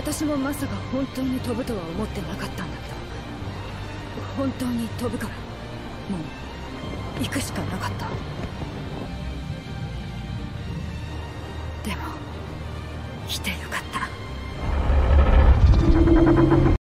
私もまさか本当に飛ぶとは思ってなかったんだけど、本当に飛ぶからもう行くしかなかった。でも来てよかった。